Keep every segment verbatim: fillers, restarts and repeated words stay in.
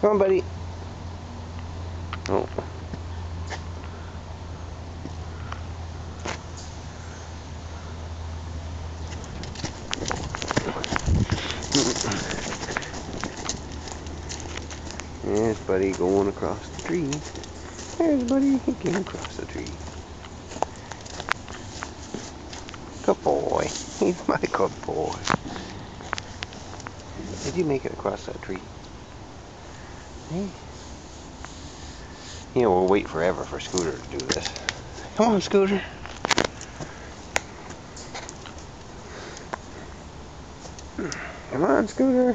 Come on, buddy. Oh. There's Buddy going across the tree. There's Buddy, he came across the tree. Good boy. He's my good boy. Did you make it across that tree? Hey. You know, we'll wait forever for Scooter to do this. Come on, Scooter. Come on, Scooter.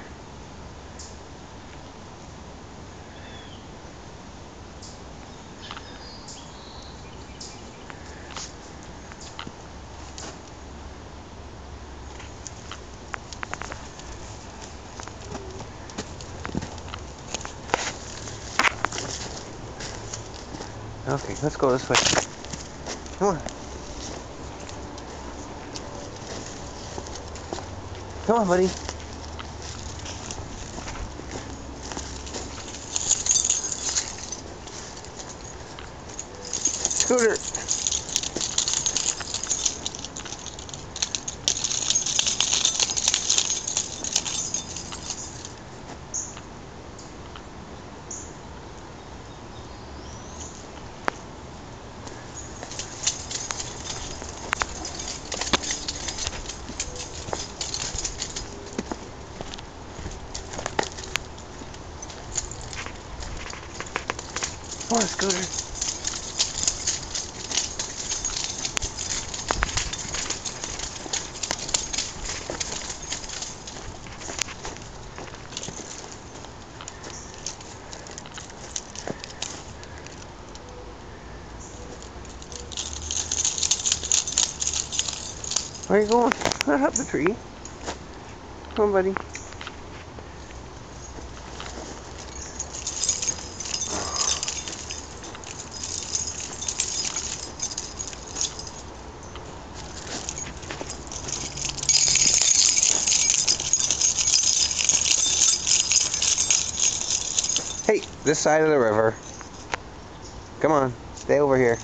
Okay, let's go this way. Come on. Come on, buddy. Scooter. Come on, Scooter. Where are you going? Not up the tree. Come on, buddy. Hey, this side of the river. Come on, stay over here.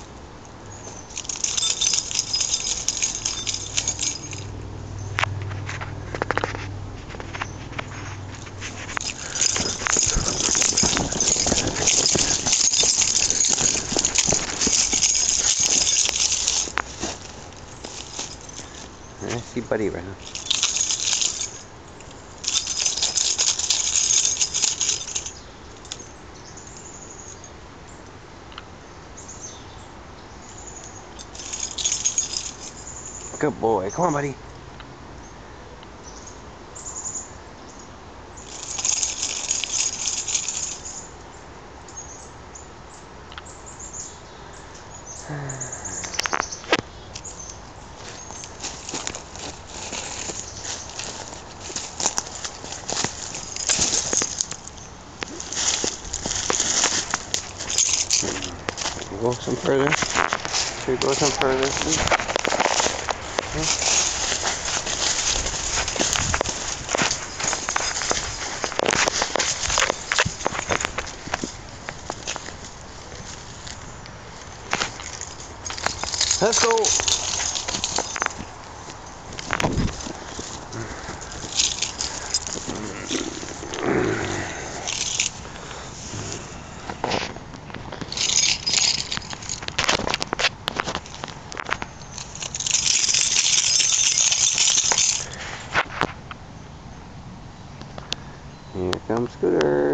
I see Buddy around. Good boy. Come on, buddy. Go some further. Should we go some further, please? Okay. Let's go. Here comes Scooter.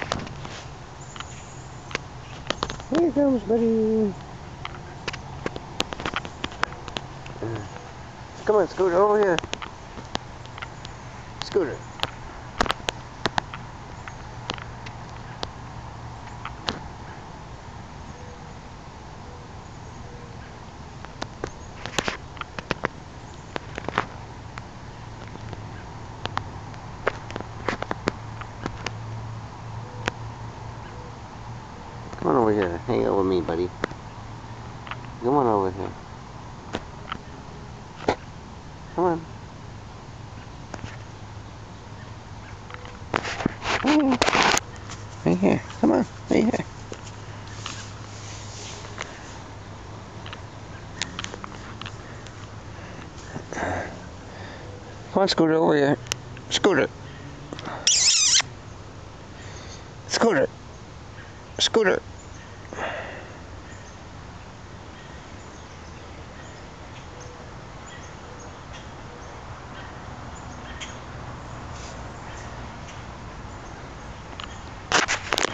Here comes Buddy. Come on, Scooter, over here. Scooter. Come on over here. Hang out with me, buddy. Come on over here. Come on. Hey. here. Come on, right here. Come on, Scooter, over here. Scooter. Scooter. Scooter.